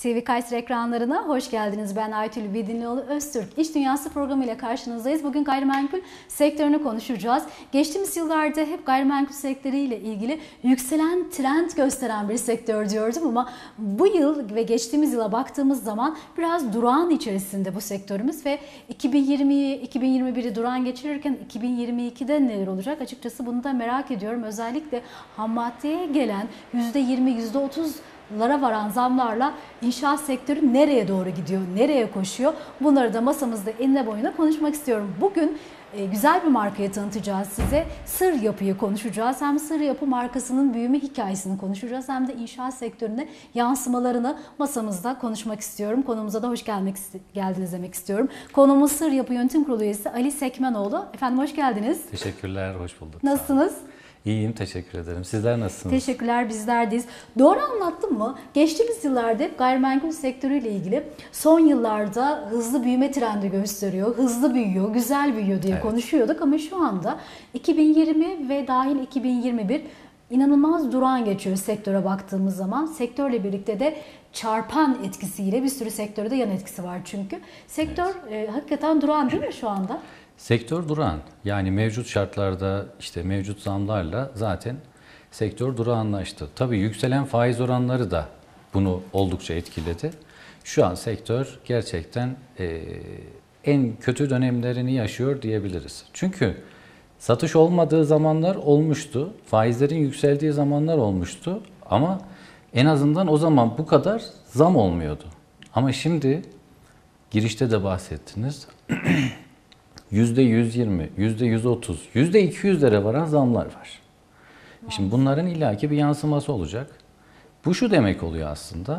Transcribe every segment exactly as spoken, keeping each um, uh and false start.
T V Kayseri ekranlarına hoş geldiniz. Ben Aytül Bidinlioğlu Öztürk. İş Dünyası programı ile karşınızdayız. Bugün gayrimenkul sektörünü konuşacağız. Geçtiğimiz yıllarda hep gayrimenkul sektörüyle ilgili yükselen trend gösteren bir sektör diyordum ama bu yıl ve geçtiğimiz yıla baktığımız zaman biraz durağan içerisinde bu sektörümüz ve iki bin yirmiyi iki bin yirmi biri durağan geçirirken iki bin yirmi ikide neler olacak? Açıkçası bunu da merak ediyorum. Özellikle ham maddeye gelen yüzde yirmi yüzde otuz lara varan zamlarla inşaat sektörü nereye doğru gidiyor, nereye koşuyor? Bunları da masamızda enine boyuna konuşmak istiyorum. Bugün e, güzel bir markayı tanıtacağız size. Sır Yapı'yı konuşacağız. Hem Sır Yapı markasının büyüme hikayesini konuşacağız hem de inşaat sektörüne yansımalarını masamızda konuşmak istiyorum. Konumuza da hoş gelmek geldiniz demek istiyorum. Konuğumuz Sır Yapı Yönetim Kurulu üyesi Ali Sekmenoğlu. Efendim hoş geldiniz. Teşekkürler, hoş bulduk. Nasılsınız? İyiyim, teşekkür ederim. Sizler nasılsınız? Teşekkürler, bizlerdeyiz. Doğru anlattım mı? Geçtiğimiz yıllarda hep gayrimenkul sektörüyle ilgili son yıllarda hızlı büyüme trendi gösteriyor. Hızlı büyüyor, güzel büyüyor diye evet. konuşuyorduk ama şu anda iki bin yirmi ve dahil iki bin yirmi bir inanılmaz durağan geçiyor sektöre baktığımız zaman. Sektörle birlikte de çarpan etkisiyle bir sürü sektörde yan etkisi var çünkü. Sektör evet. e, hakikaten durağan değil mi şu anda? Sektör durağan. Yani mevcut şartlarda işte mevcut zamlarla zaten sektör durağanlaştı. Tabii yükselen faiz oranları da bunu oldukça etkiledi. Şu an sektör gerçekten e, en kötü dönemlerini yaşıyor diyebiliriz. Çünkü satış olmadığı zamanlar olmuştu. Faizlerin yükseldiği zamanlar olmuştu. Ama en azından o zaman bu kadar zam olmuyordu. Ama şimdi girişte de bahsettiniz. yüzde yüz yirmi, yüzde yüz otuz, yüzde iki yüzlere varan zamlar var. Şimdi bunların illaki bir yansıması olacak. Bu şu demek oluyor aslında.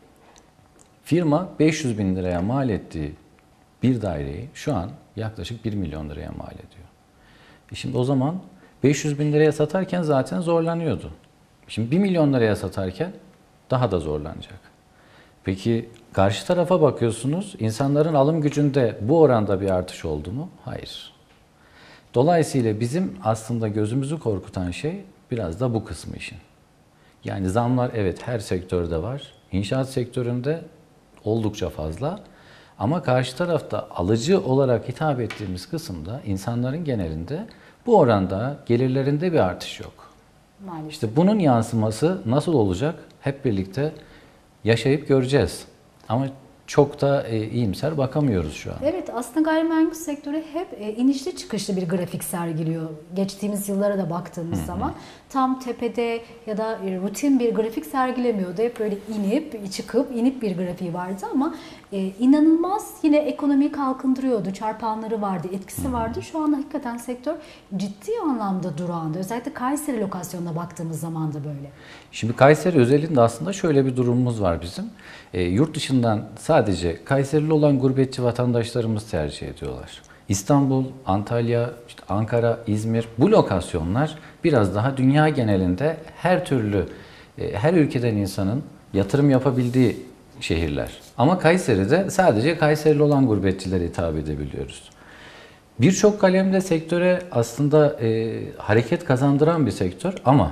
Firma beş yüz bin liraya mal ettiği bir daireyi şu an yaklaşık bir milyon liraya mal ediyor. Şimdi o zaman beş yüz bin liraya satarken zaten zorlanıyordu. Şimdi bir milyon liraya satarken daha da zorlanacak. Peki karşı tarafa bakıyorsunuz, insanların alım gücünde bu oranda bir artış oldu mu? Hayır. Dolayısıyla bizim aslında gözümüzü korkutan şey biraz da bu kısmı işin. Yani zamlar evet her sektörde var. İnşaat sektöründe oldukça fazla. Ama karşı tarafta alıcı olarak hitap ettiğimiz kısımda insanların genelinde bu oranda gelirlerinde bir artış yok. Maalesef. İşte bunun yansıması nasıl olacak? Hep birlikte yaşayıp göreceğiz. Ama çok da e, iyimser bakamıyoruz şu an. Evet, aslında gayrimenkul sektörü hep e, inişli çıkışlı bir grafik sergiliyor. Geçtiğimiz yıllara da baktığımız Hı-hı. zaman tam tepede ya da e, rutin bir grafik sergilemiyordu. Hep böyle inip çıkıp inip bir grafiği vardı ama e, inanılmaz yine ekonomiyi kalkındırıyordu. Çarpanları vardı, etkisi Hı-hı. vardı. Şu an hakikaten sektör ciddi anlamda durağında. Özellikle Kayseri lokasyonuna baktığımız zaman da böyle. Şimdi Kayseri özelinde aslında şöyle bir durumumuz var bizim. E, yurt dışından sadece Kayserili olan gurbetçi vatandaşlarımız tercih ediyorlar. İstanbul, Antalya, işte Ankara, İzmir bu lokasyonlar biraz daha dünya genelinde her türlü, e, her ülkeden insanın yatırım yapabildiği şehirler. Ama Kayseri'de sadece Kayserili olan gurbetçilere hitap edebiliyoruz. Birçok kalemde sektöre aslında e, hareket kazandıran bir sektör ama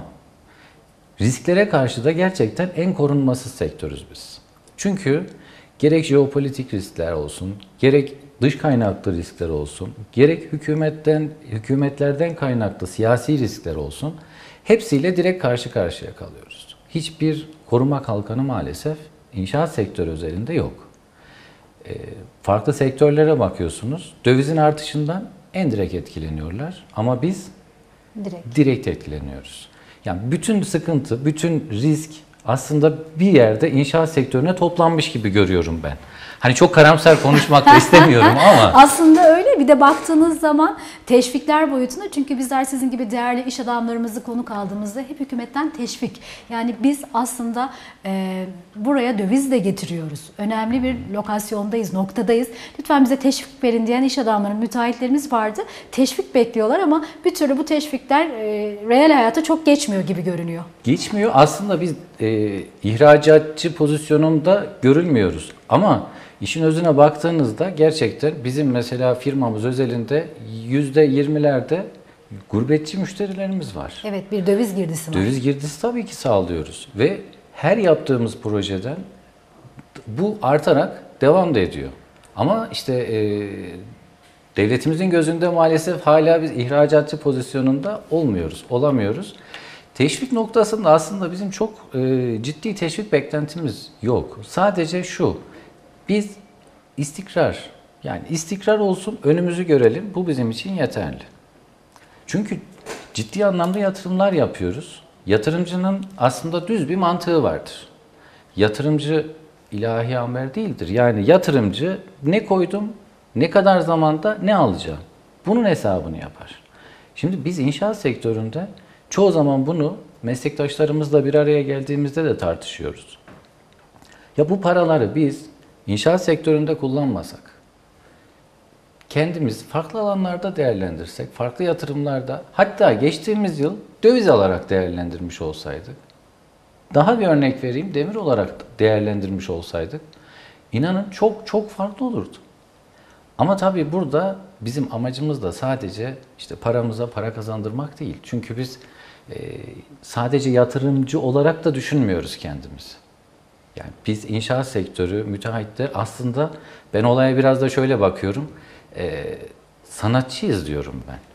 risklere karşı da gerçekten en korunmasız sektörüz biz. Çünkü gerek jeopolitik riskler olsun, gerek dış kaynaklı riskler olsun, gerek hükümetten, hükümetlerden kaynaklı siyasi riskler olsun, hepsiyle direkt karşı karşıya kalıyoruz. Hiçbir koruma kalkanı maalesef inşaat sektörü üzerinde yok. E, farklı sektörlere bakıyorsunuz, dövizin artışından en direkt etkileniyorlar ama biz direkt, direkt etkileniyoruz. Yani bütün sıkıntı, bütün risk aslında bir yerde inşaat sektörüne toplanmış gibi görüyorum ben. Hani çok karamsar konuşmak da istemiyorum ama. Aslında öyle. Bir de baktığınız zaman teşvikler boyutunda, çünkü bizler sizin gibi değerli iş adamlarımızı konuk aldığımızda hep hükümetten teşvik. Yani biz aslında e, buraya döviz de getiriyoruz. Önemli bir lokasyondayız, noktadayız. Lütfen bize teşvik verin diyen iş adamları, müteahhitlerimiz vardı. Teşvik bekliyorlar ama bir türlü bu teşvikler e, reel hayata çok geçmiyor gibi görünüyor. Geçmiyor. Aslında biz e, ihracatçı pozisyonunda görülmüyoruz. Ama İşin özüne baktığınızda gerçekten bizim mesela firmamız özelinde yüzde yirmilerde gurbetçi müşterilerimiz var. Evet, bir döviz girdisi var. Döviz girdisi tabii ki sağlıyoruz ve her yaptığımız projeden Bu artarak devam da ediyor. Ama işte e, devletimizin gözünde maalesef hala biz ihracatçı pozisyonunda olmuyoruz, olamıyoruz. Teşvik noktasında aslında bizim çok e, ciddi teşvik beklentimiz yok. Sadece şu, biz istikrar, yani istikrar olsun, önümüzü görelim, bu bizim için yeterli. Çünkü ciddi anlamda yatırımlar yapıyoruz. Yatırımcının aslında düz bir mantığı vardır. Yatırımcı ilahi amber değildir. Yani yatırımcı ne koydum, ne kadar zamanda ne alacağım, bunun hesabını yapar. Şimdi biz inşaat sektöründe çoğu zaman bunu meslektaşlarımızla bir araya geldiğimizde de tartışıyoruz. Ya bu paraları biz inşaat sektöründe kullanmasak, kendimiz farklı alanlarda değerlendirsek, farklı yatırımlarda, hatta geçtiğimiz yıl döviz alarak değerlendirmiş olsaydık, daha bir örnek vereyim, demir olarak değerlendirmiş olsaydık, inanın çok çok farklı olurdu. Ama tabii burada bizim amacımız da sadece işte paramıza para kazandırmak değil. Çünkü biz e, sadece yatırımcı olarak da düşünmüyoruz kendimizi. Yani biz inşaat sektörü, müteahhitler, aslında ben olaya biraz da şöyle bakıyorum. E, sanatçıyız diyorum ben.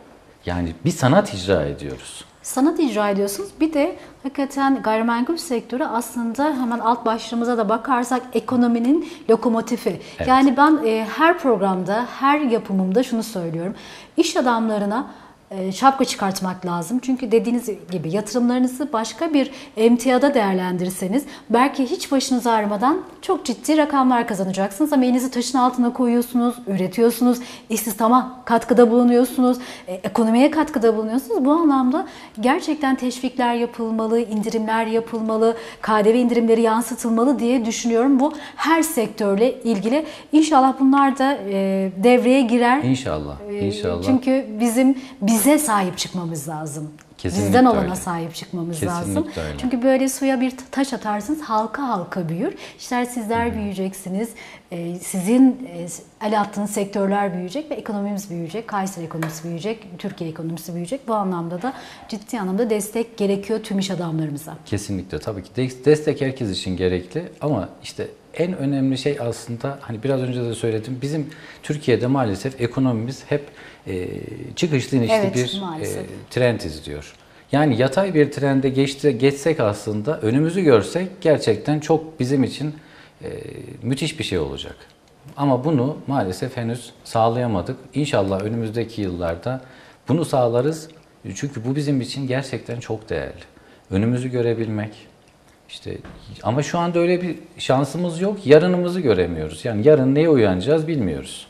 Yani bir sanat icra ediyoruz. Sanat icra ediyorsunuz. Bir de hakikaten gayrimenkul sektörü aslında hemen alt başlığımıza da bakarsak ekonominin lokomotifi. Evet. Yani ben e, her programda, her yapımımda şunu söylüyorum. İş adamlarına e, şapka çıkartmak lazım. Çünkü dediğiniz gibi yatırımlarınızı başka bir emtiada değerlendirirseniz belki hiç başınız ağrımadan çok ciddi rakamlar kazanacaksınız. Ama elinizi taşın altına koyuyorsunuz, üretiyorsunuz, istihdama katkıda bulunuyorsunuz, e, ekonomiye katkıda bulunuyorsunuz. Bu anlamda gerçekten teşvikler yapılmalı, indirimler yapılmalı, K D V indirimleri yansıtılmalı diye düşünüyorum. Bu her sektörle ilgili. İnşallah bunlar da e, devreye girer. İnşallah, inşallah. E, çünkü bizim bize sahip çıkmamız lazım. Kesinlikle Bizden olana öyle. sahip çıkmamız Kesinlikle lazım. öyle. Çünkü böyle suya bir taş atarsınız halka halka büyür. İşte sizler hmm. büyüyeceksiniz. Ee, sizin e, el attığınız sektörler büyüyecek ve ekonomimiz büyüyecek. Kayseri ekonomisi büyüyecek. Türkiye ekonomisi büyüyecek. Bu anlamda da ciddi anlamda destek gerekiyor tüm iş adamlarımıza. Kesinlikle, tabii ki destek herkes için gerekli ama işte en önemli şey aslında, hani biraz önce de söyledim, bizim Türkiye'de maalesef ekonomimiz hep e, çıkışlı inişli evet, bir maalesef. e, trend izliyor. Yani yatay bir trende geçti, geçsek aslında, önümüzü görsek gerçekten çok bizim için e, müthiş bir şey olacak. Ama bunu maalesef henüz sağlayamadık. İnşallah önümüzdeki yıllarda bunu sağlarız. Çünkü bu bizim için gerçekten çok değerli. Önümüzü görebilmek. İşte ama şu anda öyle bir şansımız yok. Yarınımızı göremiyoruz. Yani yarın neye uyanacağız bilmiyoruz.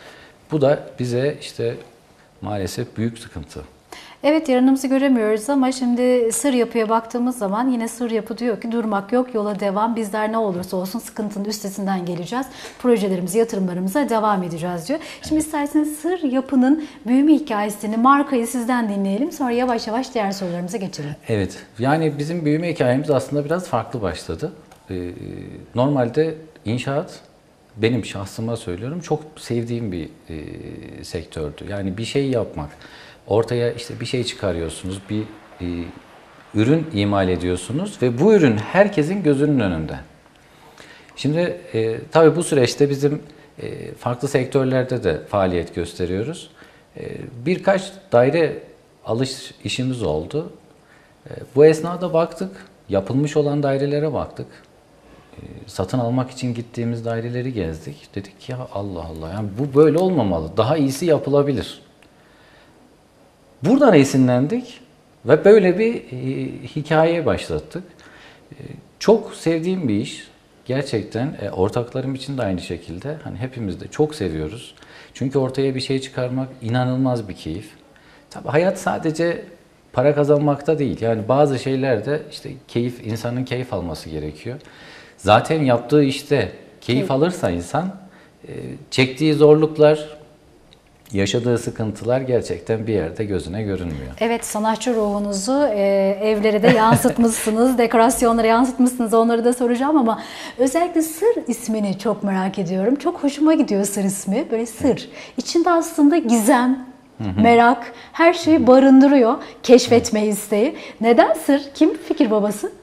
Bu da bize işte maalesef büyük sıkıntı. Evet, yarınımızı göremiyoruz ama şimdi sır yapıya baktığımız zaman yine sır yapı diyor ki durmak yok, yola devam. Bizler ne olursa olsun sıkıntının üstesinden geleceğiz. Projelerimizi, yatırımlarımıza devam edeceğiz diyor. Şimdi evet. isterseniz sır yapının büyüme hikayesini, markayı sizden dinleyelim. Sonra yavaş yavaş diğer sorularımıza geçelim. Evet, yani bizim büyüme hikayemiz aslında biraz farklı başladı. Ee, normalde inşaat, benim şahsıma söylüyorum, çok sevdiğim bir e, sektördü. Yani bir şey yapmak. Ortaya işte bir şey çıkarıyorsunuz, bir e, ürün imal ediyorsunuz ve bu ürün herkesin gözünün önünde. Şimdi e, tabii bu süreçte bizim e, farklı sektörlerde de faaliyet gösteriyoruz. E, birkaç daire alış işimiz oldu. E, bu esnada baktık, yapılmış olan dairelere baktık. E, satın almak için gittiğimiz daireleri gezdik. Dedik ya Allah Allah, yani bu böyle olmamalı, daha iyisi yapılabilir. Buradan esinlendik ve böyle bir e, hikaye başlattık. E, çok sevdiğim bir iş. Gerçekten e, ortaklarım için de aynı şekilde. Hani hepimiz de çok seviyoruz. Çünkü ortaya bir şey çıkarmak inanılmaz bir keyif. Tabii hayat sadece para kazanmakta değil. Yani bazı şeylerde işte keyif, insanın keyif alması gerekiyor. Zaten yaptığı işte keyif evet. alırsa insan, e, çektiği zorluklar, yaşadığı sıkıntılar gerçekten bir yerde gözüne görünmüyor. Evet, sanatçı ruhunuzu e, evlere de yansıtmışsınız, dekorasyonlara yansıtmışsınız, onları da soracağım ama özellikle sır ismini çok merak ediyorum. Çok hoşuma gidiyor sır ismi, böyle sır. Evet. İçinde aslında gizem, hı hı. merak, her şeyi barındırıyor, keşfetme isteği. Neden sır? Kim fikir babası?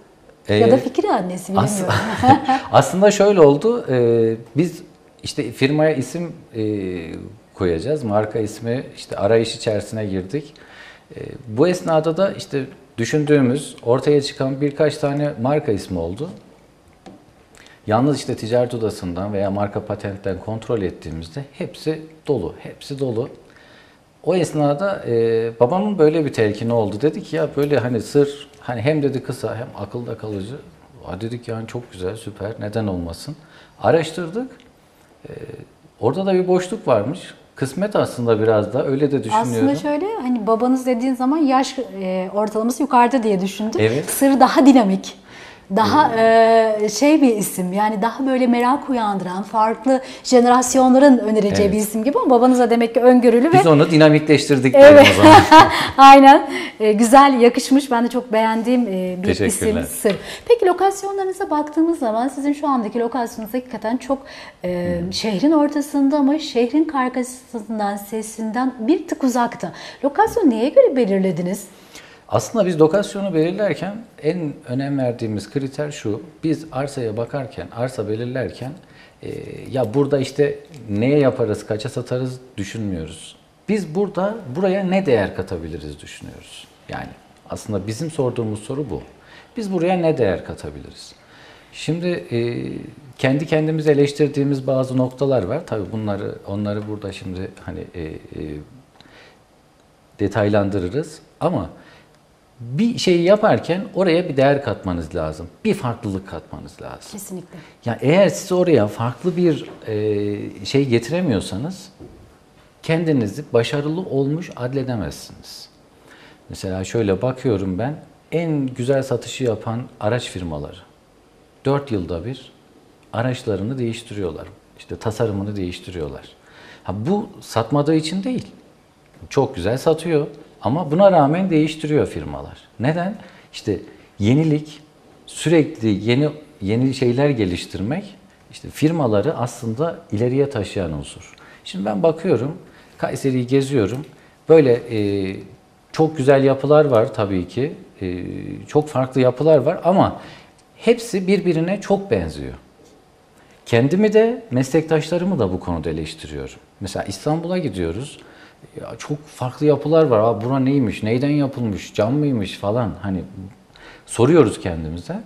Ee, ya da fikir annesi bilmiyorum. Aslında, aslında şöyle oldu. Ee, biz işte firmaya isim e, koyacağız. Marka ismi işte arayış içerisine girdik. Ee, bu esnada da işte düşündüğümüz, ortaya çıkan birkaç tane marka ismi oldu. Yalnız işte ticaret odasından veya marka patentten kontrol ettiğimizde hepsi dolu, hepsi dolu. O esnada e, babamın böyle bir telkini oldu. Dedi ki ya böyle hani sır, hani hem dedi kısa hem akılda kalıcı. A dedik yani çok güzel, süper, neden olmasın. Araştırdık. E, orada da bir boşluk varmış. Kısmet aslında biraz da öyle de düşünüyorum. Aslında şöyle hani babanız dediğin zaman yaş e, ortalaması yukarıda diye düşündüm. Evet. Sır daha dinamik. Daha e, şey bir isim yani daha böyle merak uyandıran farklı jenerasyonların önereceği Evet. bir isim gibi ama babanıza demek ki öngörülü Biz ve onu dinamikleştirdik evet. o zaman. Aynen. E, güzel, yakışmış. Ben de çok beğendiğim e, bir isim Teşekkürler. Sır. Peki lokasyonlarınıza baktığımız zaman sizin şu andaki lokasyonunuz hakikaten çok e, Hmm. şehrin ortasında ama şehrin kargasından, sesinden bir tık uzakta. Lokasyonu neye göre belirlediniz? Aslında biz lokasyonu belirlerken en önem verdiğimiz kriter şu. Biz arsaya bakarken, arsa belirlerken e, ya burada işte neye yaparız, kaça satarız düşünmüyoruz. Biz burada buraya ne değer katabiliriz düşünüyoruz. Yani aslında bizim sorduğumuz soru bu. Biz buraya ne değer katabiliriz? Şimdi e, kendi kendimizi eleştirdiğimiz bazı noktalar var. Tabii bunları onları burada şimdi hani e, e, detaylandırırız. Ama bir şeyi yaparken oraya bir değer katmanız lazım. Bir farklılık katmanız lazım. Kesinlikle. Ya eğer siz oraya farklı bir e, şey getiremiyorsanız kendinizi başarılı olmuş adledemezsiniz. Mesela şöyle bakıyorum ben en güzel satışı yapan araç firmaları dört yılda bir araçlarını değiştiriyorlar. İşte tasarımını değiştiriyorlar. Ha, bu satmadığı için değil. Çok güzel satıyor ama buna rağmen değiştiriyor firmalar. Neden? İşte yenilik, sürekli yeni yeni şeyler geliştirmek işte firmaları aslında ileriye taşıyan unsur. Şimdi ben bakıyorum, Kayseri'yi geziyorum. Böyle e, çok güzel yapılar var tabii ki. E, çok farklı yapılar var ama hepsi birbirine çok benziyor. Kendimi de meslektaşlarımı da bu konuda eleştiriyorum. Mesela İstanbul'a gidiyoruz. Ya çok farklı yapılar var. Aa, bura neymiş, neyden yapılmış, cam mıymış falan. Hani soruyoruz kendimize.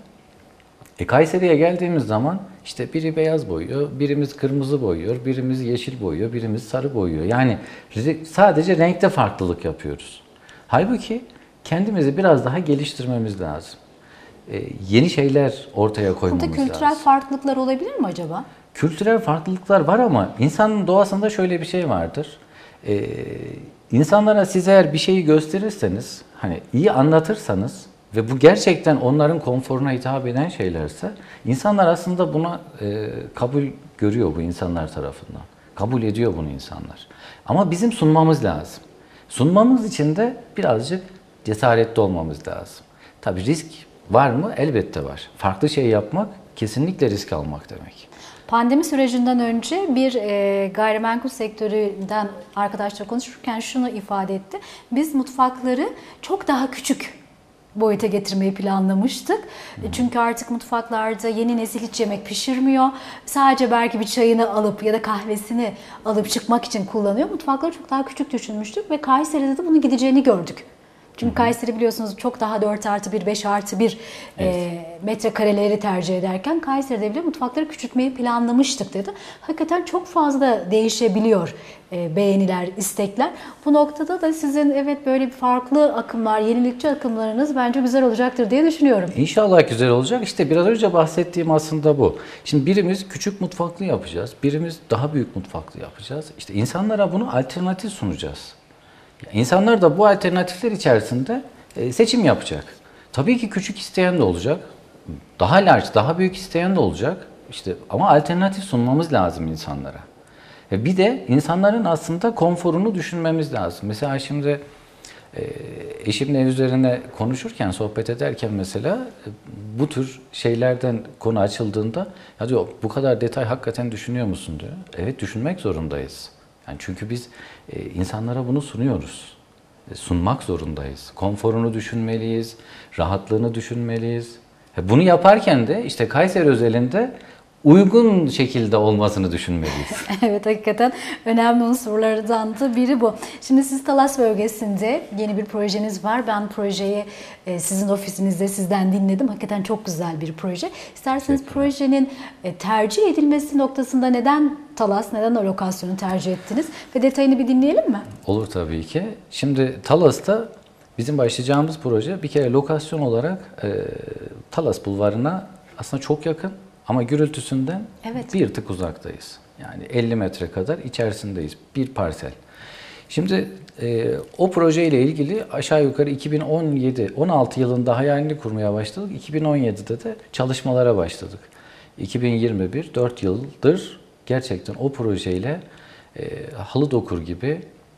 E Kayseri'ye geldiğimiz zaman işte biri beyaz boyuyor, birimiz kırmızı boyuyor, birimiz yeşil boyuyor, birimiz sarı boyuyor. Yani sadece renkte farklılık yapıyoruz. Halbuki kendimizi biraz daha geliştirmemiz lazım. Ee, yeni şeyler ortaya koymamız Burada lazım. kültürel farklılıklar olabilir mi acaba? Kültürel farklılıklar var ama insanın doğasında şöyle bir şey vardır. Ee, insanlara siz eğer bir şeyi gösterirseniz, hani iyi anlatırsanız ve bu gerçekten onların konforuna hitap eden şeylerse, insanlar aslında buna e, kabul görüyor bu insanlar tarafından. Kabul ediyor bunu insanlar. Ama bizim sunmamız lazım. Sunmamız için de birazcık cesaretli olmamız lazım. Tabii risk var mı? Elbette var. Farklı şey yapmak kesinlikle risk almak demek. Pandemi sürecinden önce bir e, gayrimenkul sektöründen arkadaşlar konuşurken şunu ifade etti. Biz mutfakları çok daha küçük boyuta getirmeyi planlamıştık. Hmm. Çünkü artık mutfaklarda yeni nesil hiç yemek pişirmiyor. Sadece belki bir çayını alıp ya da kahvesini alıp çıkmak için kullanıyor. Mutfakları çok daha küçük düşünmüştük ve Kayseri'de de bunun gideceğini gördük. Çünkü Kayseri biliyorsunuz çok daha dört artı bir, beş artı bir evet. e, metrekareleri tercih ederken Kayseri'de bile mutfakları küçültmeyi planlamıştık dedi. Hakikaten çok fazla değişebiliyor e, beğeniler, istekler. Bu noktada da sizin evet böyle bir farklı akımlar, yenilikçi akımlarınız bence güzel olacaktır diye düşünüyorum. İnşallah güzel olacak. İşte biraz önce bahsettiğim aslında bu. Şimdi birimiz küçük mutfaklı yapacağız, birimiz daha büyük mutfaklı yapacağız. İşte insanlara bunu alternatif sunacağız. İnsanlar da bu alternatifler içerisinde seçim yapacak. Tabii ki küçük isteyen de olacak. Daha large, daha büyük isteyen de olacak. İşte ama alternatif sunmamız lazım insanlara. Bir de insanların aslında konforunu düşünmemiz lazım. Mesela şimdi eşimle ev üzerine konuşurken, sohbet ederken mesela bu tür şeylerden konu açıldığında ya diyor bu kadar detay hakikaten düşünüyor musun diyor. Evet düşünmek zorundayız. Yani çünkü biz e, insanlara bunu sunuyoruz. E, sunmak zorundayız. Konforunu düşünmeliyiz, rahatlığını düşünmeliyiz. Bunu yaparken de işte Kayseri özelinde uygun şekilde olmasını düşünmeliyiz. Evet, hakikaten önemli unsurlardan da biri bu. Şimdi siz Talas bölgesinde yeni bir projeniz var. Ben projeyi e, sizin ofisinizde sizden dinledim. Hakikaten çok güzel bir proje. İsterseniz projenin e, tercih edilmesi noktasında neden Talas, neden o lokasyonu tercih ettiniz? Ve detayını bir dinleyelim mi? Olur tabii ki. Şimdi Talas'ta bizim başlayacağımız proje bir kere lokasyon olarak e, Talas Bulvarı'na aslında çok yakın. Ama gürültüsünden evet. bir tık uzaktayız. Yani elli metre kadar içerisindeyiz. Bir parsel. Şimdi e, o projeyle ilgili aşağı yukarı iki bin on yedi on altı yılında hayalini kurmaya başladık. iki bin on yedide de çalışmalara başladık. iki bin yirmi bir dört yıldır gerçekten o projeyle e, halı dokur gibi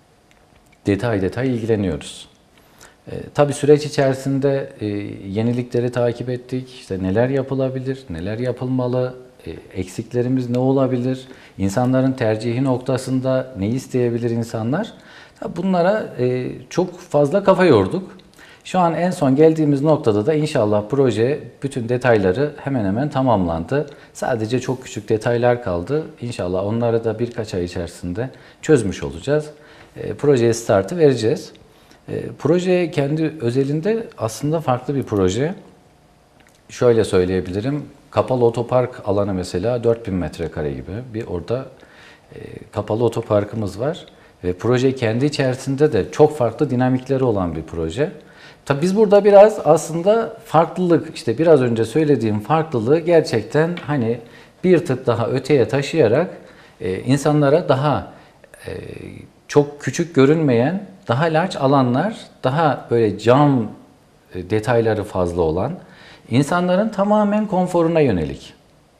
detay detay ilgileniyoruz. E, tabii süreç içerisinde e, yenilikleri takip ettik. İşte neler yapılabilir, neler yapılmalı, e, eksiklerimiz ne olabilir, insanların tercihi noktasında ne isteyebilir insanlar. Tabii bunlara e, çok fazla kafa yorduk. Şu an en son geldiğimiz noktada da inşallah proje bütün detayları hemen hemen tamamlandı. Sadece çok küçük detaylar kaldı. İnşallah onları da birkaç ay içerisinde çözmüş olacağız. E, projeye startı vereceğiz. E, proje kendi özelinde aslında farklı bir proje. Şöyle söyleyebilirim. Kapalı otopark alanı mesela dört bin metrekare gibi bir orada e, kapalı otoparkımız var. Ve proje kendi içerisinde de çok farklı dinamikleri olan bir proje. Tabii biz burada biraz aslında farklılık, işte biraz önce söylediğim farklılığı gerçekten hani bir tık daha öteye taşıyarak e, insanlara daha e, çok küçük görünmeyen, daha large alanlar, daha böyle cam e, detayları fazla olan, insanların tamamen konforuna yönelik.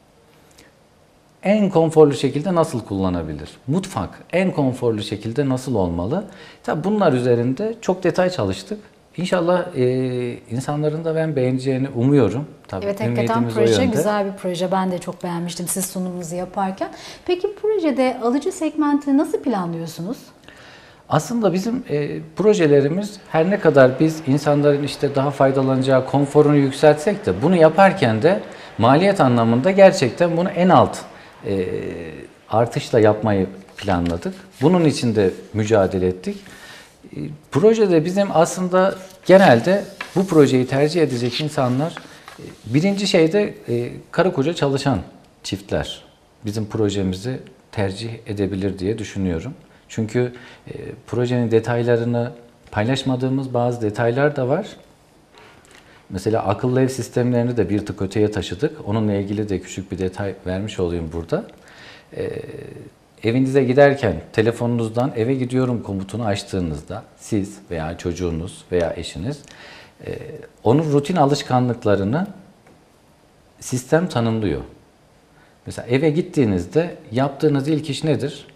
En konforlu şekilde nasıl kullanabilir? Mutfak en konforlu şekilde nasıl olmalı? Tabii bunlar üzerinde çok detay çalıştık. İnşallah e, insanların da ben beğeneceğini umuyorum. Tabii evet, hakikaten proje güzel bir proje. Ben de çok beğenmiştim siz sunumunuzu yaparken. Peki projede alıcı segmentini nasıl planlıyorsunuz? Aslında bizim e, projelerimiz her ne kadar biz insanların işte daha faydalanacağı konforunu yükseltsek de bunu yaparken de maliyet anlamında gerçekten bunu en alt e, artışla yapmayı planladık. Bunun için de mücadele ettik. E, projede bizim aslında genelde bu projeyi tercih edecek insanlar e, birinci şeyde e, karı koca çalışan çiftler bizim projemizi tercih edebilir diye düşünüyorum. Çünkü e, projenin detaylarını paylaşmadığımız bazı detaylar da var. Mesela akıllı ev sistemlerini de bir tık öteye taşıdık. Onunla ilgili de küçük bir detay vermiş olayım burada. E, evinize giderken telefonunuzdan eve gidiyorum komutunu açtığınızda siz veya çocuğunuz veya eşiniz e, onun rutin alışkanlıklarını sistem tanımlıyor. Mesela eve gittiğinizde yaptığınız ilk iş nedir?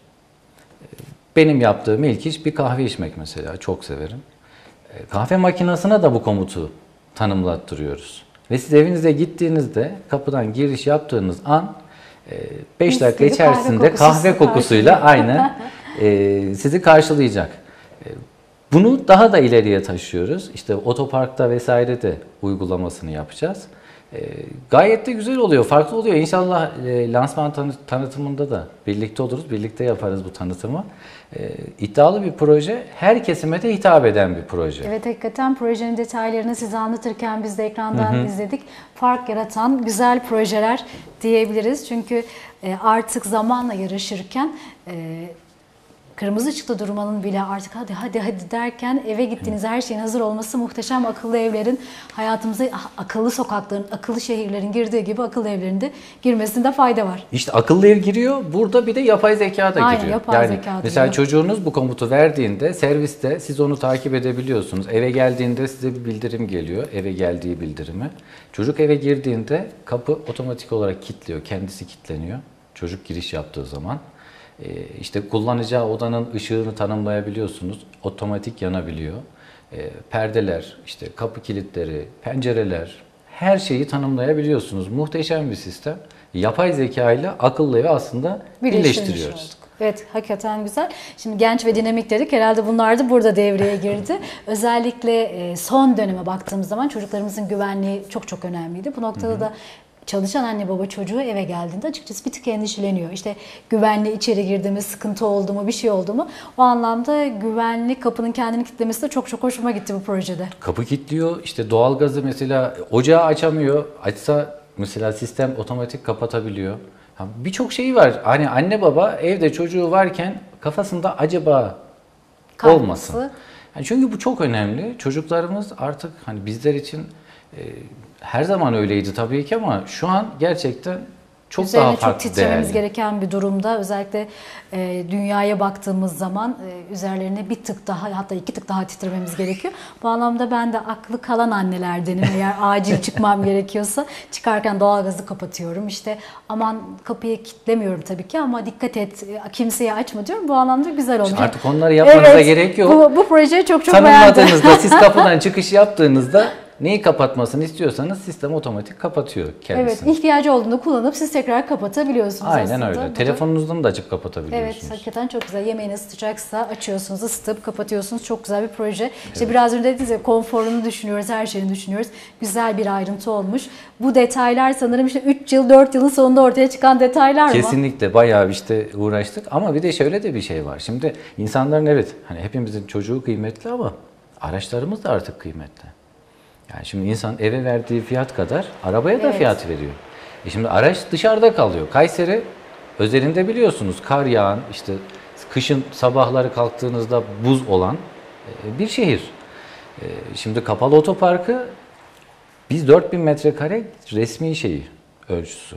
Benim yaptığım ilk iş bir kahve içmek mesela. Çok severim. Kahve makinesine de bu komutu tanımlattırıyoruz. Ve siz evinize gittiğinizde kapıdan giriş yaptığınız an beş dakika içerisinde kahve kokusuyla aynen sizi karşılayacak. Bunu daha da ileriye taşıyoruz. İşte otoparkta vesaire de uygulamasını yapacağız. E, gayet de güzel oluyor, farklı oluyor. İnşallah e, lansman tanı tanıtımında da birlikte oluruz, birlikte yaparız bu tanıtımı. E, iddialı bir proje, her kesime de hitap eden bir proje. Evet, hakikaten projenin detaylarını size anlatırken biz de ekrandan hı hı. izledik. Fark yaratan güzel projeler diyebiliriz. Çünkü e, artık zamanla yarışırken e, kırmızı ışıkta durmanın bile artık hadi hadi hadi derken eve gittiğiniz her şeyin hazır olması muhteşem. Akıllı evlerin hayatımıza, akıllı sokakların, akıllı şehirlerin girdiği gibi akıllı evlerin de girmesinde fayda var. İşte akıllı ev giriyor, burada bir de yapay zeka da Aynen, giriyor. Yapay yani zeka mesela diyor. çocuğunuz bu komutu verdiğinde serviste siz onu takip edebiliyorsunuz. Eve geldiğinde size bir bildirim geliyor, eve geldiği bildirimi. Çocuk eve girdiğinde kapı otomatik olarak kilitliyor, kendisi kilitleniyor. Çocuk giriş yaptığı zaman. İşte kullanacağı odanın ışığını tanımlayabiliyorsunuz. Otomatik yanabiliyor. Perdeler, işte kapı kilitleri, pencereler, her şeyi tanımlayabiliyorsunuz. Muhteşem bir sistem. yapay zeka ile akıllı evi aslında birleştiriyoruz. Evet, hakikaten güzel. Şimdi genç ve dinamik dedik. Herhalde bunlar da burada devreye girdi. Özellikle son döneme baktığımız zaman çocuklarımızın güvenliği çok çok önemliydi. Bu noktada hı hı. da çalışan anne baba çocuğu eve geldiğinde açıkçası bir tık endişeleniyor. İşte güvenli içeri girdiğimiz sıkıntı oldu mu, bir şey oldu mu? O anlamda güvenli kapının kendini kilitlemesi de çok çok hoşuma gitti bu projede. Kapı kilitliyor. İşte doğalgazı mesela ocağı açamıyor. Açsa mesela sistem otomatik kapatabiliyor. Birçok şeyi var. Hani anne baba evde çocuğu varken kafasında acaba Kalması. olmasın. Yani çünkü bu çok önemli. Çocuklarımız artık hani bizler için e, her zaman öyleydi tabii ki ama şu an gerçekten çok Üzerine daha farklı çok titrememiz değerli. gereken bir durumda. Özellikle e, dünyaya baktığımız zaman e, üzerlerine bir tık daha, hatta iki tık daha titrememiz gerekiyor. Bu anlamda ben de aklı kalan annelerdenim. Eğer acil çıkmam gerekiyorsa çıkarken doğalgazı kapatıyorum. İşte aman kapıyı kilitlemiyorum tabii ki ama dikkat et, kimseye açma diyorum. Bu anlamda güzel olmuş. Artık onları yapmanıza evet, gerek yok. Bu, bu projeyi çok çok beğendim. Tanımladığınızda siz kapıdan çıkış yaptığınızda neyi kapatmasını istiyorsanız sistem otomatik kapatıyor kendisini. Evet, ihtiyacı olduğunda kullanıp siz tekrar kapatabiliyorsunuz Aynen aslında. öyle. Bu telefonunuzdan da açıp kapatabiliyorsunuz. Evet, hakikaten çok güzel. Yemeğiniz sıcaksa açıyorsunuz, ısıtıp kapatıyorsunuz. Çok güzel bir proje. Evet. İşte biraz önce dediniz ya, konforunu düşünüyoruz, her şeyini düşünüyoruz. Güzel bir ayrıntı olmuş. Bu detaylar sanırım işte üç yıl, dört yılın sonunda ortaya çıkan detaylar mı? Kesinlikle bayağı işte uğraştık ama bir de şöyle de bir şey var. Şimdi insanların evet hani hepimizin çocuğu kıymetli ama araçlarımız da artık kıymetli. Yani şimdi insan eve verdiği fiyat kadar arabaya da evet. fiyat veriyor. E şimdi araç dışarıda kalıyor. Kayseri özelinde biliyorsunuz kar yağan, işte kışın sabahları kalktığınızda buz olan bir şehir. Şimdi kapalı otoparkı biz dört bin metrekare resmi şeyi ölçüsü.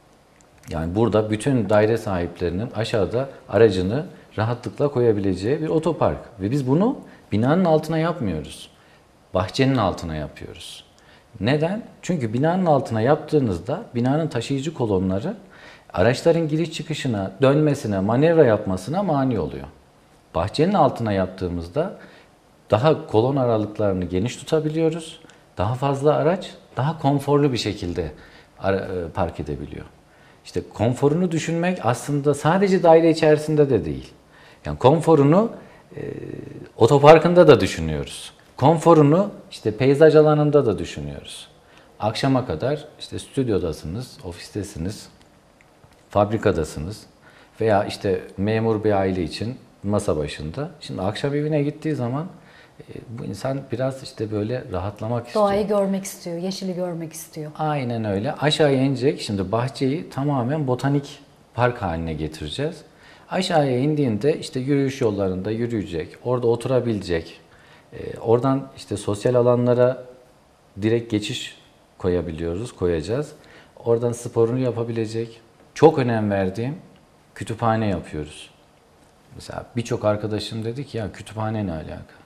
Yani burada bütün daire sahiplerinin aşağıda aracını rahatlıkla koyabileceği bir otopark. Ve biz bunu binanın altına yapmıyoruz. Bahçenin altına yapıyoruz. Neden? Çünkü binanın altına yaptığınızda binanın taşıyıcı kolonları araçların giriş çıkışına, dönmesine, manevra yapmasına mani oluyor. Bahçenin altına yaptığımızda daha kolon aralıklarını geniş tutabiliyoruz. Daha fazla araç daha konforlu bir şekilde park edebiliyor. İşte konforunu düşünmek aslında sadece daire içerisinde de değil. Yani konforunu e, otoparkında da düşünüyoruz. Konforunu işte peyzaj alanında da düşünüyoruz. Akşama kadar işte stüdyodasınız, ofistesiniz, fabrikadasınız veya işte memur bir aile için masa başında. Şimdi akşam evine gittiği zaman e, bu insan biraz işte böyle rahatlamak istiyor. Doğayı görmek istiyor, yeşili görmek istiyor. Aynen öyle. Aşağıya inecek. Şimdi bahçeyi tamamen botanik park haline getireceğiz. Aşağıya indiğinde işte yürüyüş yollarında yürüyecek, orada oturabilecek. Ee, oradan işte sosyal alanlara direkt geçiş koyabiliyoruz, koyacağız. Oradan sporunu yapabilecek. Çok önem verdiğim kütüphane yapıyoruz. Mesela birçok arkadaşım dedi ki ya kütüphane ne alaka?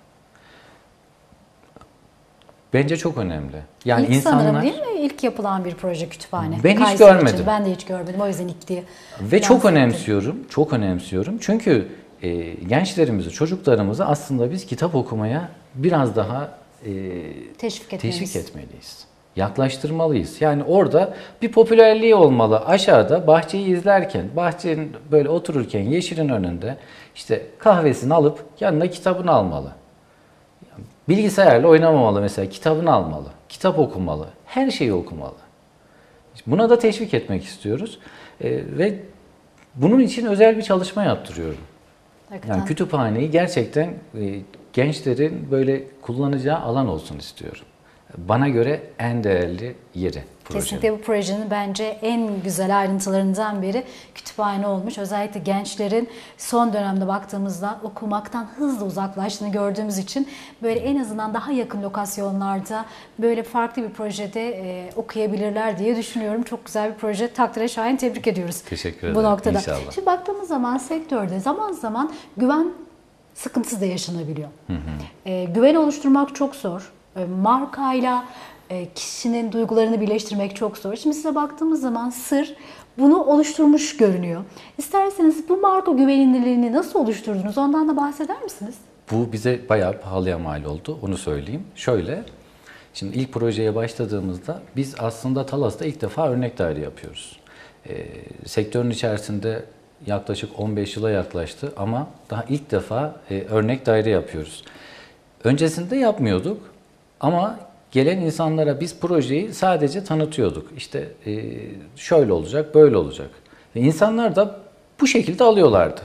Bence çok önemli. Yani İlk insanlar sanırım değil mi? İlk yapılan bir proje kütüphane. Ben hiç Kayseri görmedim. için. Ben de hiç görmedim. O yüzden ilk diye. Ve çok önemsiyorum. Çok önemsiyorum. Çünkü e, gençlerimizi, çocuklarımızı aslında biz kitap okumaya biraz daha e, teşvik etmeliyiz. teşvik etmeliyiz. Yaklaştırmalıyız. Yani orada bir popülerliği olmalı. Aşağıda bahçeyi izlerken, bahçenin böyle otururken yeşilin önünde işte kahvesini alıp yanına kitabını almalı. Bilgisayarla oynamamalı mesela, kitabını almalı, kitap okumalı, her şeyi okumalı. Buna da teşvik etmek istiyoruz ee, ve bunun için özel bir çalışma yaptırıyorum. Hakikaten. Yani kütüphaneyi gerçekten e, gençlerin böyle kullanacağı alan olsun istiyorum. Bana göre en değerli yeri projenin. Kesinlikle bu projenin bence en güzel ayrıntılarından biri kütüphane olmuş. Özellikle gençlerin son dönemde baktığımızda okumaktan hızla uzaklaştığını gördüğümüz için böyle en azından daha yakın lokasyonlarda böyle farklı bir projede e, okuyabilirler diye düşünüyorum. Çok güzel bir proje. Takdire şayan, tebrik ediyoruz. Teşekkür ederim. Bu noktada. İnşallah. Şimdi baktığımız zaman sektörde zaman zaman güven sıkıntısı da yaşanabiliyor. Hı hı. E, güven oluşturmak çok zor. Markayla kişinin duygularını birleştirmek çok zor. Şimdi size baktığımız zaman Sır bunu oluşturmuş görünüyor. İsterseniz bu marka güvenilirliğini nasıl oluşturdunuz? Ondan da bahseder misiniz? Bu bize bayağı pahalıya mal oldu. Onu söyleyeyim. Şöyle, şimdi ilk projeye başladığımızda biz aslında Talas'ta ilk defa örnek daire yapıyoruz. E, sektörün içerisinde yaklaşık on beş yıla yaklaştı ama daha ilk defa e, örnek daire yapıyoruz. Öncesinde yapmıyorduk ama gelen insanlara biz projeyi sadece tanıtıyorduk. İşte e, şöyle olacak, böyle olacak. Ve insanlar da bu şekilde alıyorlardı.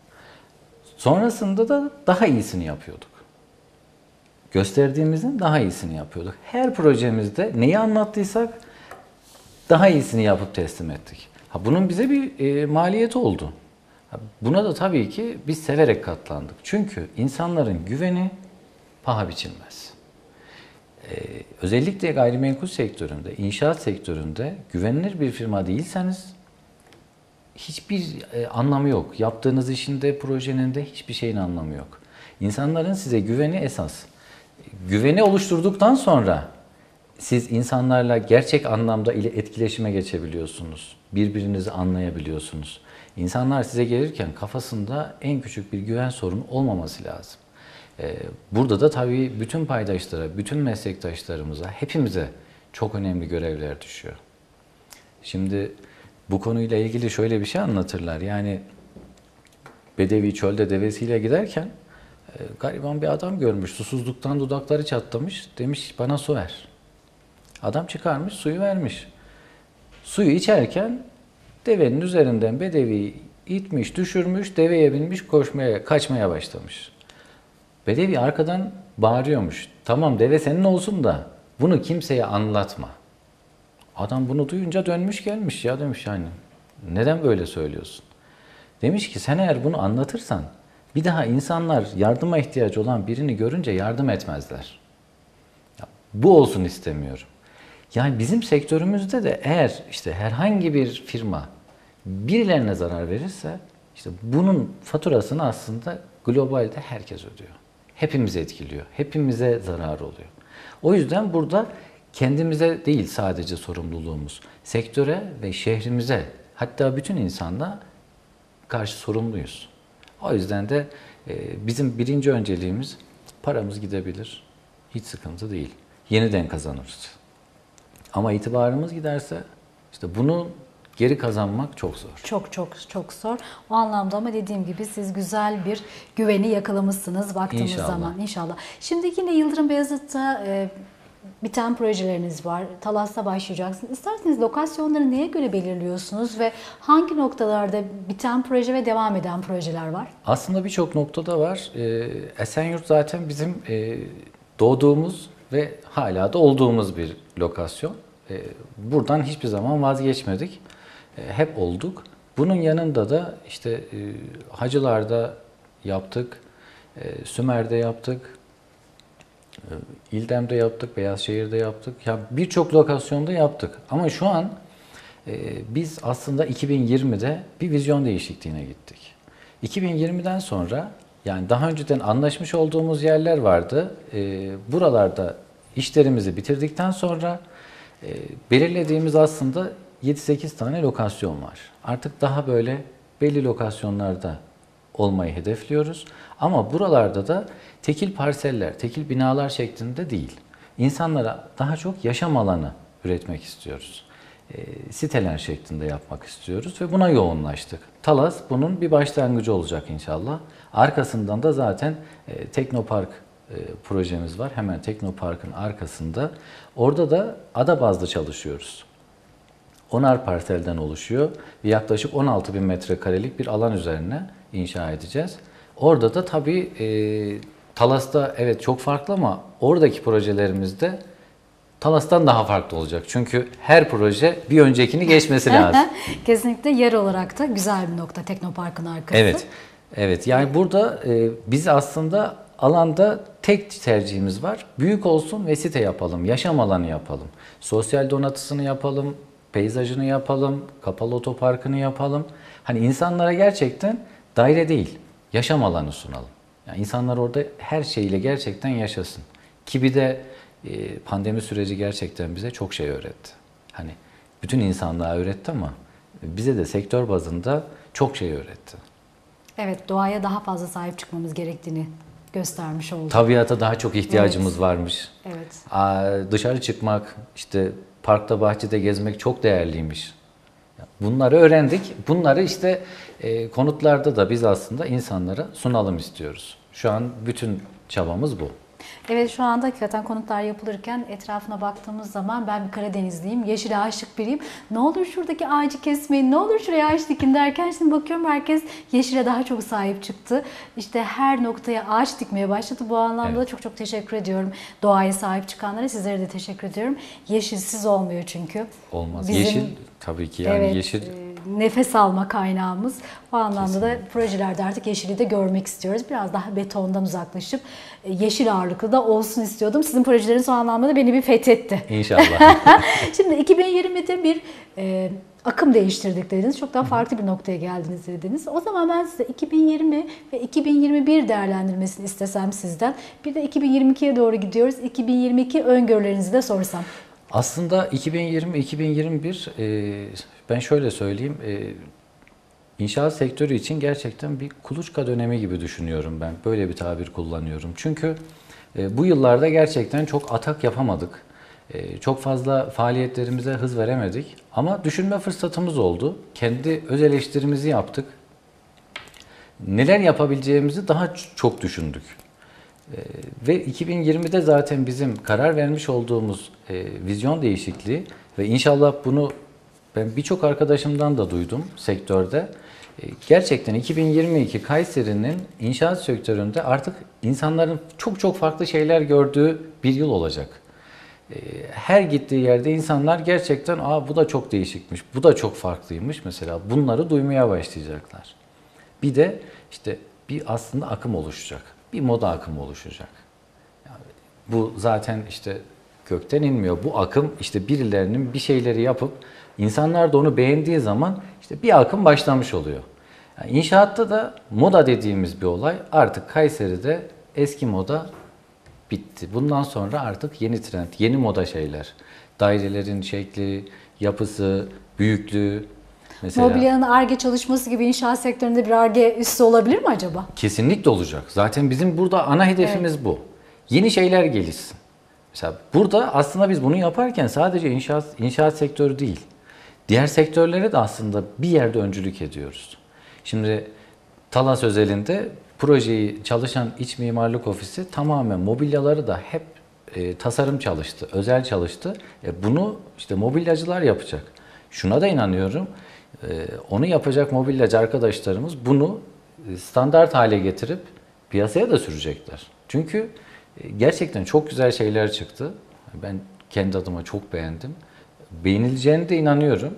Sonrasında da daha iyisini yapıyorduk. Gösterdiğimizin daha iyisini yapıyorduk. Her projemizde neyi anlattıysak daha iyisini yapıp teslim ettik. Ha, bunun bize bir e, maliyeti oldu. Ha, buna da tabii ki biz severek katlandık. Çünkü insanların güveni paha biçilmez. Ee, özellikle gayrimenkul sektöründe, inşaat sektöründe güvenilir bir firma değilseniz hiçbir e, anlamı yok. Yaptığınız işin de projenin de hiçbir şeyin anlamı yok. İnsanların size güveni esas. Güveni oluşturduktan sonra siz insanlarla gerçek anlamda ile etkileşime geçebiliyorsunuz. Birbirinizi anlayabiliyorsunuz. İnsanlar size gelirken kafasında en küçük bir güven sorunu olmaması lazım. Burada da tabii bütün paydaşlara, bütün meslektaşlarımıza, hepimize çok önemli görevler düşüyor. Şimdi bu konuyla ilgili şöyle bir şey anlatırlar. Yani Bedevi çölde devesiyle giderken gariban bir adam görmüş. Susuzluktan dudakları çatlamış. Demiş bana su ver. Adam çıkarmış suyu vermiş. Suyu içerken devenin üzerinden Bedevi itmiş, düşürmüş, deveye binmiş, koşmaya, kaçmaya başlamış. Bedevi arkadan bağırıyormuş. Tamam deve senin olsun da bunu kimseye anlatma. Adam bunu duyunca dönmüş gelmiş. Ya demiş yani neden böyle söylüyorsun? Demiş ki sen eğer bunu anlatırsan bir daha insanlar yardıma ihtiyacı olan birini görünce yardım etmezler. Ya, bu olsun istemiyorum. Yani bizim sektörümüzde de eğer işte herhangi bir firma birilerine zarar verirse işte bunun faturasını aslında globalde herkes ödüyor. Hepimizi etkiliyor. Hepimize zarar oluyor. O yüzden burada kendimize değil sadece sorumluluğumuz, sektöre ve şehrimize, hatta bütün insanla karşı sorumluyuz. O yüzden de e, bizim birinci önceliğimiz paramız gidebilir. Hiç sıkıntı değil. Yeniden kazanırız. Ama itibarımız giderse işte bunu geri kazanmak çok zor. Çok çok çok zor. O anlamda ama dediğim gibi siz güzel bir güveni yakalamışsınız baktığımız İnşallah. zaman inşallah. Şimdi yine Yıldırım Beyazıt'ta e, biten projeleriniz var. Talas'ta başlayacaksınız. İsterseniz lokasyonları neye göre belirliyorsunuz ve hangi noktalarda biten proje ve devam eden projeler var? Aslında birçok noktada var. Ee, Esenyurt zaten bizim e, doğduğumuz ve hala da olduğumuz bir lokasyon. E, buradan hiçbir zaman vazgeçmedik. E, hep olduk. Bunun yanında da işte e, Hacılar'da yaptık, e, Sümer'de yaptık, e, İldem'de yaptık, Beyazşehir'de yaptık. Ya birçok lokasyonda yaptık. Ama şu an e, biz aslında iki bin yirmide bir vizyon değişikliğine gittik. iki bin yirmiden sonra yani daha önceden anlaşmış olduğumuz yerler vardı. E, buralarda işlerimizi bitirdikten sonra e, belirlediğimiz aslında yedi sekiz tane lokasyon var. Artık daha böyle belli lokasyonlarda olmayı hedefliyoruz. Ama buralarda da tekil parseller, tekil binalar şeklinde değil. İnsanlara daha çok yaşam alanı üretmek istiyoruz. E, siteler şeklinde yapmak istiyoruz ve buna yoğunlaştık. Talas bunun bir başlangıcı olacak inşallah. Arkasından da zaten e, Teknopark e, projemiz var. Hemen Teknopark'ın arkasında. Orada da ada bazlı çalışıyoruz. onar parselden oluşuyor ve yaklaşık on altı bin metrekarelik bir alan üzerine inşa edeceğiz. Orada da tabii e, Talas'ta evet çok farklı ama oradaki projelerimizde Talas'tan daha farklı olacak. Çünkü her proje bir öncekini geçmesi lazım. Kesinlikle yer olarak da güzel bir nokta Teknopark'ın arkası. Evet. Evet. Yani burada e, biz aslında alanda tek tercihimiz var. Büyük olsun ve site yapalım, yaşam alanı yapalım. Sosyal donatısını yapalım, peyzajını yapalım, kapalı otoparkını yapalım. Hani insanlara gerçekten daire değil, yaşam alanı sunalım. Yani insanlar orada her şeyle gerçekten yaşasın. Ki bir de e, pandemi süreci gerçekten bize çok şey öğretti. Hani bütün insanlığa öğretti ama bize de sektör bazında çok şey öğretti. Evet, doğaya daha fazla sahip çıkmamız gerektiğini göstermiş oldu. Tabiata daha çok ihtiyacımız evet. varmış. Evet. Aa, dışarı çıkmak, işte parkta, bahçede gezmek çok değerliymiş. Bunları öğrendik. Bunları işte e, konutlarda da biz aslında insanlara sunalım istiyoruz. Şu an bütün çabamız bu. Evet, şu anda hakikaten konutlar yapılırken etrafına baktığımız zaman ben bir Karadenizliyim, yeşile aşık biriyim. Ne olur şuradaki ağacı kesmeyin, ne olur şuraya ağaç dikin derken şimdi bakıyorum herkes yeşile daha çok sahip çıktı. İşte her noktaya ağaç dikmeye başladı. Bu anlamda Evet. çok çok teşekkür ediyorum doğaya sahip çıkanlara. Sizlere de teşekkür ediyorum. Yeşilsiz olmuyor çünkü. Olmaz. Bizim, yeşil tabii ki yani evet, yeşil. nefes alma kaynağımız. Bu anlamda Kesinlikle. da projelerde artık yeşili de görmek istiyoruz. Biraz daha betondan uzaklaşıp yeşil ağırlıklı da olsun istiyordum. Sizin projeleriniz o anlamda beni bir fethetti. İnşallah. Şimdi iki bin yirmide bir e, akım değiştirdik dediniz. Çok daha farklı bir noktaya geldiniz dediniz. O zaman ben size iki bin yirmi ve iki bin yirmi bir değerlendirmesini istesem sizden. Bir de iki bin yirmi ikiye doğru gidiyoruz. iki bin yirmi iki öngörülerinizi de sorsam. Aslında iki bin yirmi iki bin yirmi bir e, ben şöyle söyleyeyim, e, inşaat sektörü için gerçekten bir kuluçka dönemi gibi düşünüyorum ben. Böyle bir tabir kullanıyorum. Çünkü e, bu yıllarda gerçekten çok atak yapamadık. E, çok fazla faaliyetlerimize hız veremedik. Ama düşünme fırsatımız oldu. Kendi öz eleştirimizi yaptık. Neler yapabileceğimizi daha çok düşündük. Ee, ve iki bin yirmide zaten bizim karar vermiş olduğumuz e, vizyon değişikliği ve inşallah bunu ben birçok arkadaşımdan da duydum sektörde. E, gerçekten iki bin yirmi iki Kayseri'nin inşaat sektöründe artık insanların çok çok farklı şeyler gördüğü bir yıl olacak. E, her gittiği yerde insanlar gerçekten aa bu da çok değişikmiş, bu da çok farklıymış mesela bunları duymaya başlayacaklar. Bir de işte bir aslında akım oluşacak. Bir moda akımı oluşacak. Yani bu zaten işte gökten inmiyor. Bu akım işte birilerinin bir şeyleri yapıp insanlar da onu beğendiği zaman işte bir akım başlamış oluyor. Yani inşaatta da moda dediğimiz bir olay artık Kayseri'de eski moda bitti. Bundan sonra artık yeni trend, yeni moda şeyler. Dairelerin şekli, yapısı, büyüklüğü. Mesela, Mobilyanın Ar-Ge çalışması gibi inşaat sektöründe bir Ar-Ge üssü olabilir mi acaba? kesinlikle olacak. Zaten bizim burada ana hedefimiz evet. bu. Yeni şeyler gelişsin. Mesela burada aslında biz bunu yaparken sadece inşaat inşaat sektörü değil, diğer sektörlere de aslında bir yerde öncülük ediyoruz. Şimdi Talas özelinde projeyi çalışan iç mimarlık ofisi tamamen mobilyaları da hep e, tasarım çalıştı, özel çalıştı. E, bunu işte mobilyacılar yapacak. Şuna da inanıyorum. Onu yapacak mobilyacı arkadaşlarımız bunu standart hale getirip piyasaya da sürecekler. Çünkü gerçekten çok güzel şeyler çıktı. Ben kendi adıma çok beğendim. Beğenileceğine de inanıyorum.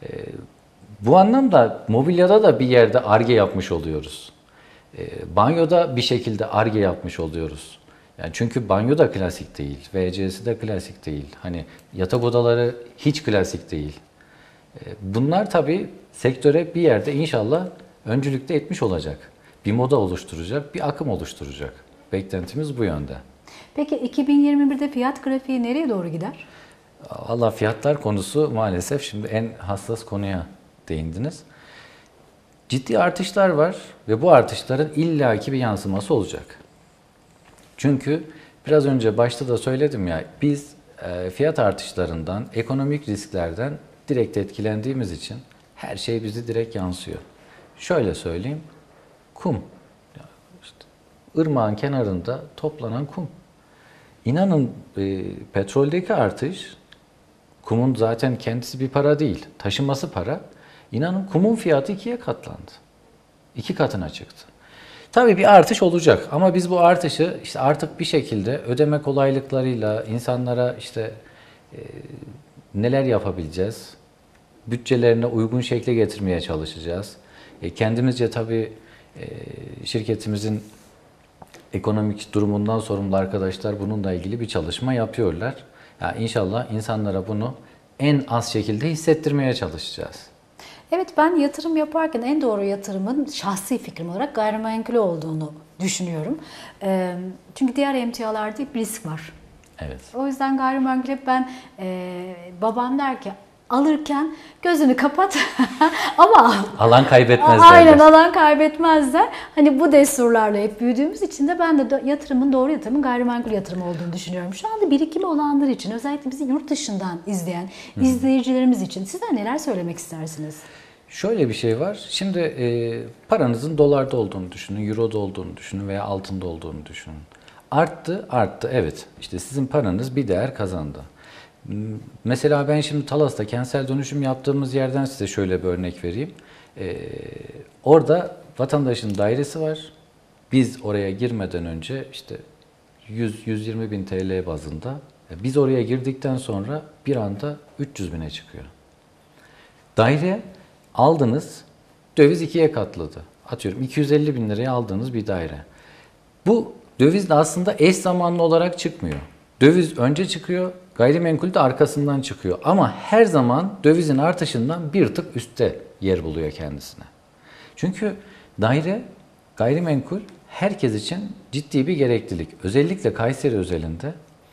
Bu anlamda mobilyada da bir yerde Ar-Ge yapmış oluyoruz. Banyoda bir şekilde Ar-Ge yapmış oluyoruz. Yani çünkü banyo da klasik değil, V C'si de klasik değil. Hani yatak odaları hiç klasik değil. Bunlar tabii sektöre bir yerde inşallah öncülükte etmiş olacak. Bir moda oluşturacak, bir akım oluşturacak. Beklentimiz bu yönde. Peki iki bin yirmi birde fiyat grafiği nereye doğru gider? Allah fiyatlar konusu maalesef şimdi en hassas konuya değindiniz. Ciddi artışlar var ve bu artışların illaki bir yansıması olacak. Çünkü biraz önce başta da söyledim ya biz fiyat artışlarından, ekonomik risklerden direkt etkilendiğimiz için her şey bizi direkt yansıyor. Şöyle söyleyeyim, kum. İşte, ırmağın kenarında toplanan kum. İnanın e, petroldeki artış, kumun zaten kendisi bir para değil, taşınması para. İnanın kumun fiyatı ikiye katlandı. İki katına çıktı. Tabii bir artış olacak ama biz bu artışı işte artık bir şekilde ödeme kolaylıklarıyla insanlara işte e, neler yapabileceğiz? Bütçelerine uygun şekle getirmeye çalışacağız. E, kendimizce tabii e, şirketimizin ekonomik durumundan sorumlu arkadaşlar bununla ilgili bir çalışma yapıyorlar. Yani inşallah insanlara bunu en az şekilde hissettirmeye çalışacağız. Evet, ben yatırım yaparken en doğru yatırımın şahsi fikrim olarak gayrimenkul olduğunu düşünüyorum. E, çünkü diğer emtialarda hep risk var. Evet. O yüzden gayrimenkul hep ben e, babam der ki alırken gözünü kapat ama Alan kaybetmez derler. Aynen, alan kaybetmezler. Hani bu desturlarla hep büyüdüğümüz için de ben de yatırımın, doğru yatırımın gayrimenkul yatırımı olduğunu düşünüyorum. Şu anda birikimi olanlar için, özellikle bizi yurt dışından izleyen Hı. izleyicilerimiz için sizler neler söylemek istersiniz? Şöyle bir şey var. Şimdi e, paranızın dolarda olduğunu düşünün, euroda olduğunu düşünün veya altında olduğunu düşünün. Arttı, arttı. Evet. İşte sizin paranız bir değer kazandı. Mesela ben şimdi Talas'ta kentsel dönüşüm yaptığımız yerden size şöyle bir örnek vereyim. Ee, orada vatandaşın dairesi var. Biz oraya girmeden önce işte yüz yüz yirmi bin T L bazında. Biz oraya girdikten sonra bir anda üç yüz bine çıkıyor. Daire aldınız, döviz ikiye katladı. Atıyorum iki yüz elli bin liraya aldığınız bir daire. Bu döviz de aslında eş zamanlı olarak çıkmıyor. Döviz önce çıkıyor, gayrimenkul de arkasından çıkıyor. Ama her zaman dövizin artışından bir tık üstte yer buluyor kendisine. Çünkü daire, gayrimenkul herkes için ciddi bir gereklilik. Özellikle Kayseri özelinde.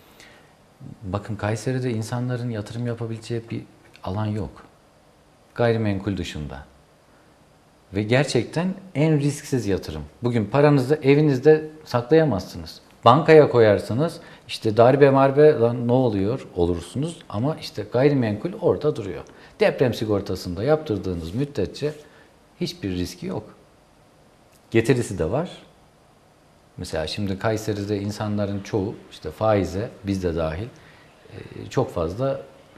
Bakın, Kayseri'de insanların yatırım yapabileceği bir alan yok. Gayrimenkul dışında. Ve gerçekten en risksiz yatırım. Bugün paranızı evinizde saklayamazsınız. Bankaya koyarsınız, işte darbe marbe lan ne oluyor olursunuz, ama işte gayrimenkul orada duruyor. Deprem sigortasında yaptırdığınız müddetçe hiçbir riski yok. Getirisi de var. Mesela şimdi Kayseri'de insanların çoğu işte faize, biz de dahil, çok fazla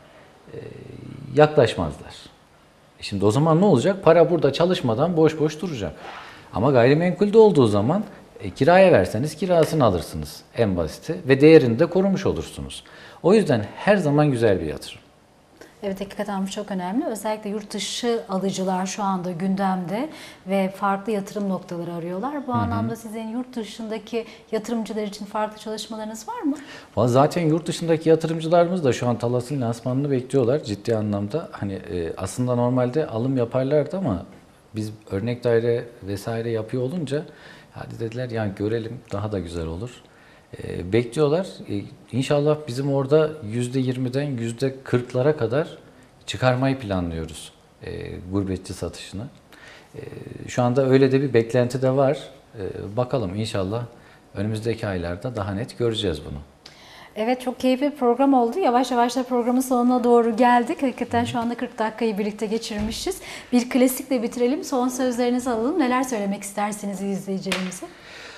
yaklaşmazlar. Şimdi o zaman ne olacak? Para burada çalışmadan boş boş duracak. Ama gayrimenkulde olduğu zaman e, kiraya verseniz kirasını alırsınız en basiti ve değerini de korumuş olursunuz. O yüzden her zaman güzel bir yatırım. Evet, hakikaten bu çok önemli. Özellikle yurt dışı alıcılar şu anda gündemde ve farklı yatırım noktaları arıyorlar. Bu hı hı. anlamda sizin yurt dışındaki yatırımcılar için farklı çalışmalarınız var mı? Zaten yurt dışındaki yatırımcılarımız da şu an Talas'ın lansmanını bekliyorlar ciddi anlamda. Hani e, aslında normalde alım yaparlardı ama biz örnek daire vesaire yapıyor olunca hadi dediler, yani görelim, daha da güzel olur. E, bekliyorlar. E, İnşallah bizim orada yüzde yirmiden yüzde kırklara kadar çıkarmayı planlıyoruz e, gurbetçi satışını. E, şu anda öyle de bir beklenti de var. E, bakalım, inşallah önümüzdeki aylarda daha net göreceğiz bunu. Evet, çok keyifli bir program oldu. Yavaş yavaş da programın sonuna doğru geldik. Hakikaten şu anda kırk dakikayı birlikte geçirmişiz. Bir klasikle bitirelim. Son sözlerinizi alalım. Neler söylemek istersiniz izleyicilerimize?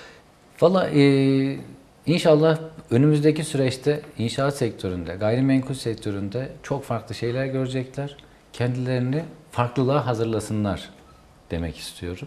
Valla e, İnşallah önümüzdeki süreçte inşaat sektöründe, gayrimenkul sektöründe çok farklı şeyler görecekler. Kendilerini farklılığa hazırlasınlar demek istiyorum.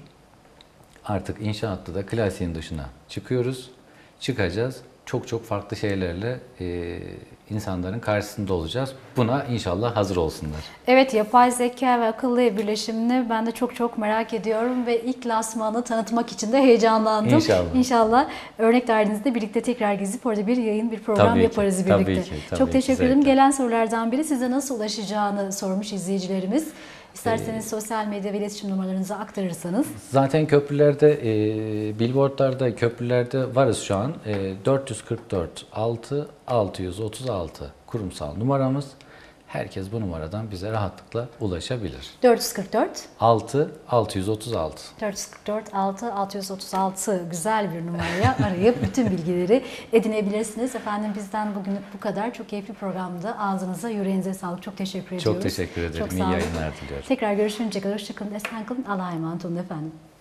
Artık inşaatta da klasiğin dışına çıkıyoruz, çıkacağız. Çok çok farklı şeylerle e, insanların karşısında olacağız. Buna inşallah hazır olsunlar. Evet, yapay zeka ve akıllı ev birleşimini ben de çok çok merak ediyorum ve ilk lansmanı tanıtmak için de heyecanlandım. İnşallah. İnşallah örnek dairenizde birlikte tekrar gezip orada bir yayın, bir program tabii yaparız ki, birlikte. Tabii ki, tabii çok ki, teşekkür ederim. zevkle. Gelen sorulardan biri size nasıl ulaşacağını sormuş izleyicilerimiz. İsterseniz ee, sosyal medya ve iletişim numaralarınızı aktarırsanız. Zaten köprülerde, e, billboardlarda, köprülerde varız şu an. E, dört yüz kırk dört altı altı yüz otuz altı kurumsal numaramız. Herkes bu numaradan bize rahatlıkla ulaşabilir. dört yüz kırk dört altı altı yüz otuz altı. dört yüz kırk dört altı altı yüz otuz altı güzel bir numaraya arayıp bütün bilgileri edinebilirsiniz. Efendim, bizden bugün bu kadar. Çok keyifli programda. Ağzınıza, yüreğinize sağlık. Çok teşekkür ediyoruz. Çok teşekkür ederim. Çok İyi yayınlar diliyorum. Tekrar görüşünceye kadar hoşçakalın. Esen kalın. Allah'a emanet olun efendim.